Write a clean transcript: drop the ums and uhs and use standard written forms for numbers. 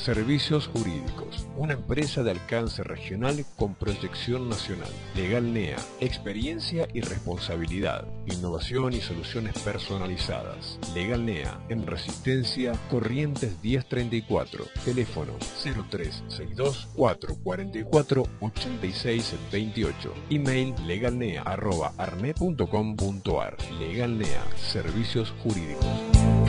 Servicios Jurídicos, una empresa de alcance regional con proyección nacional. Legal NEA, experiencia y responsabilidad, innovación y soluciones personalizadas. Legal NEA, en Resistencia, Corrientes 1034, teléfono 0362 444 8628, email legalnea@arnet.com.ar. Legal NEA, Servicios Jurídicos.